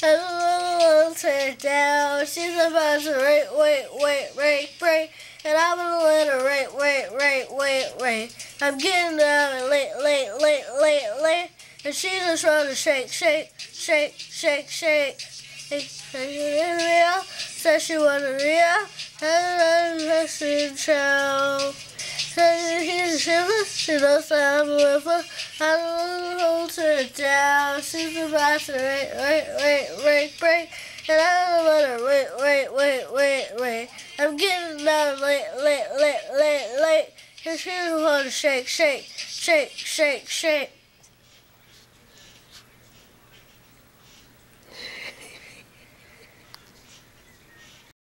and I'll take down. She's about to break, and I'm gonna let her wait. I'm getting down late, and she's just trying to shake. Said she wanted real, and she show. She knows that I'm with her. I don't hold her down. She's about to break, and I don't let her wait. I'm getting down late, and she just want to shake.